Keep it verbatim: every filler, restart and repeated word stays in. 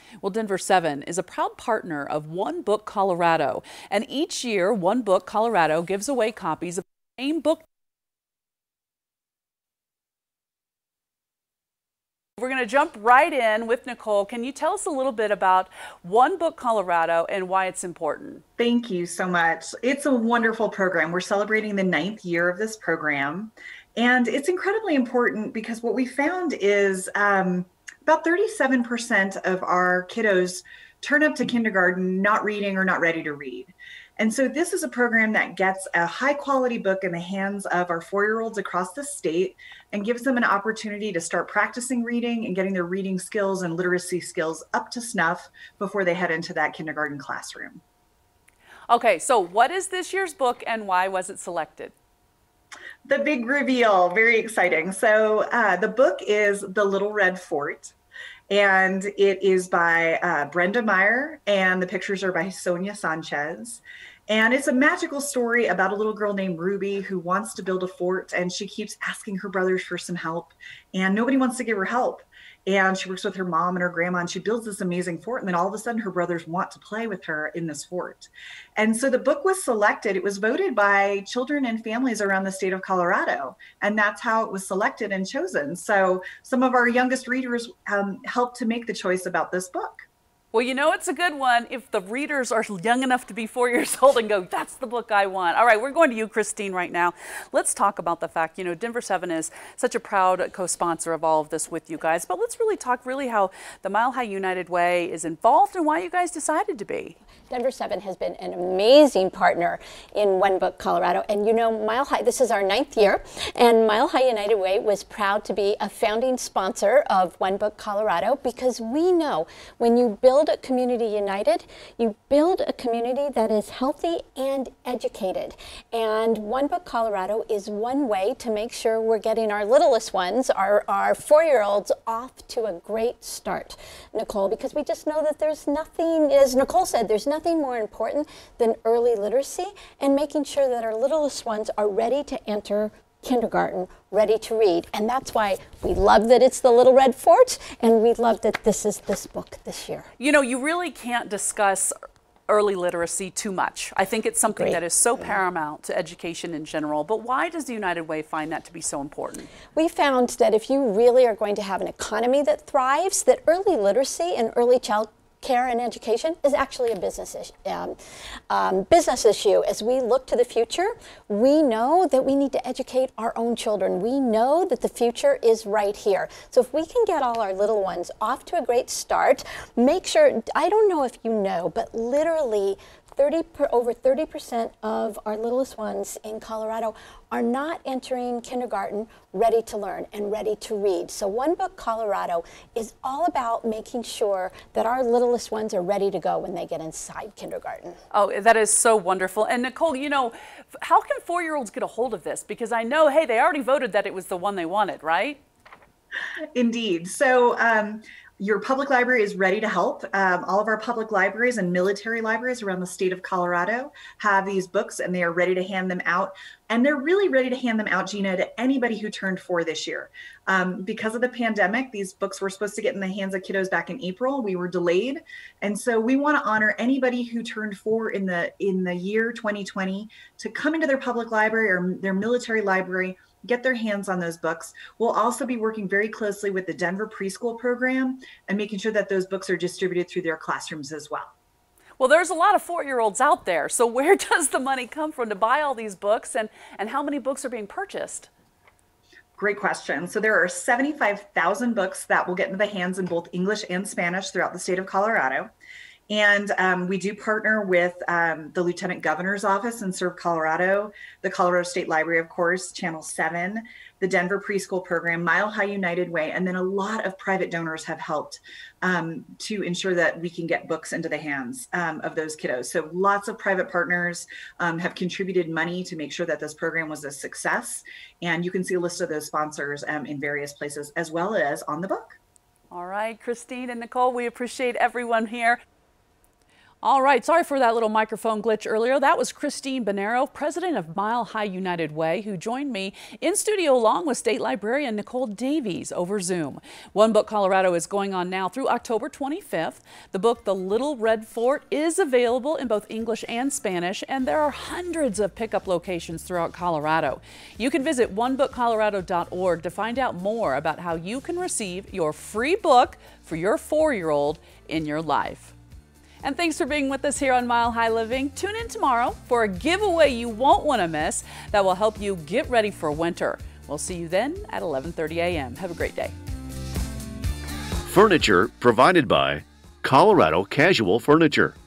Well, Denver seven is a proud partner of One Book Colorado, and each year One Book Colorado gives away copies of the same book. We're going to jump right in with Nicole. Can you tell us a little bit about One Book Colorado and why it's important? Thank you so much. It's a wonderful program. We're celebrating the ninth year of this program, and it's incredibly important because what we found is um, about thirty-seven percent of our kiddos turn up to kindergarten not reading or not ready to read. And so this is a program that gets a high quality book in the hands of our four-year-olds across the state and gives them an opportunity to start practicing reading and getting their reading skills and literacy skills up to snuff before they head into that kindergarten classroom. Okay, so what is this year's book and why was it selected? The big reveal, very exciting. So uh, the book is The Little Red Fort, and it is by uh, Brenda Meyer, and the pictures are by Sonia Sanchez. And it's a magical story about a little girl named Ruby who wants to build a fort, and she keeps asking her brothers for some help, and nobody wants to give her help. And she works with her mom and her grandma, and she builds this amazing fort. And then all of a sudden her brothers want to play with her in this fort. And so the book was selected. It was voted by children and families around the state of Colorado. And that's how it was selected and chosen. So some of our youngest readers um, helped to make the choice about this book. Well, you know it's a good one if the readers are young enough to be four years old and go, that's the book I want. All right, we're going to you, Christine, right now. Let's talk about the fact, you know, Denver seven is such a proud co-sponsor of all of this with you guys. But let's really talk really how the Mile High United Way is involved and why you guys decided to be. Denver seven has been an amazing partner in One Book Colorado. And you know, Mile High, this is our ninth year, and Mile High United Way was proud to be a founding sponsor of One Book Colorado because we know when you build a community united, you build a community that is healthy and educated. And One Book Colorado is one way to make sure we're getting our littlest ones, our, our four-year-olds, off to a great start, Nicole, because we just know that there's nothing, as Nicole said, there's nothing nothing more important than early literacy and making sure that our littlest ones are ready to enter kindergarten, ready to read. And that's why we love that it's the Little Red Fort, and we love that this is this book this year. You know, you really can't discuss early literacy too much. I think it's something Great. that is so paramount to education in general, but why does the United Way find that to be so important? We found that if you really are going to have an economy that thrives, that early literacy and early child care and education is actually a business issue. Um, um, business issue. As we look to the future, we know that we need to educate our own children. We know that the future is right here. So if we can get all our little ones off to a great start, make sure, I don't know if you know, but literally thirty per, over thirty percent of our littlest ones in Colorado are not entering kindergarten ready to learn and ready to read. So One Book Colorado is all about making sure that our littlest ones are ready to go when they get inside kindergarten. Oh, that is so wonderful. And Nicole, you know, how can four-year-olds get a hold of this? Because I know, hey, they already voted that it was the one they wanted, right? Indeed. So um, your public library is ready to help. Um, all of our public libraries and military libraries around the state of Colorado have these books, and they are ready to hand them out. And they're really ready to hand them out, Gina, to anybody who turned four this year. Um, because of the pandemic, these books were supposed to get in the hands of kiddos back in April. We were delayed. And so we want to honor anybody who turned four in the, in the year twenty twenty to come into their public library or their military library, get their hands on those books. We'll also be working very closely with the Denver preschool program and making sure that those books are distributed through their classrooms as well. Well, there's a lot of four-year-olds out there. So where does the money come from to buy all these books, and, and how many books are being purchased? Great question. So there are seventy-five thousand books that will get into the hands in both English and Spanish throughout the state of Colorado. And um, we do partner with um, the Lieutenant Governor's Office in Serve Colorado, the Colorado State Library, of course, Channel seven, the Denver Preschool Program, Mile High United Way, and then a lot of private donors have helped um, to ensure that we can get books into the hands um, of those kiddos. So lots of private partners um, have contributed money to make sure that this program was a success. And you can see a list of those sponsors um, in various places, as well as on the book. All right, Christine and Nicole, we appreciate everyone here. All right, sorry for that little microphone glitch earlier. That was Christine Bonero, president of Mile High United Way, who joined me in studio along with State Librarian Nicole Davies over Zoom. One Book Colorado is going on now through October twenty-fifth. The book, The Little Red Fort, is available in both English and Spanish, and there are hundreds of pickup locations throughout Colorado. You can visit one book colorado dot org to find out more about how you can receive your free book for your four-year-old in your life. And thanks for being with us here on Mile High Living. Tune in tomorrow for a giveaway you won't want to miss that will help you get ready for winter. We'll see you then at eleven thirty a m Have a great day. Furniture provided by Colorado Casual Furniture.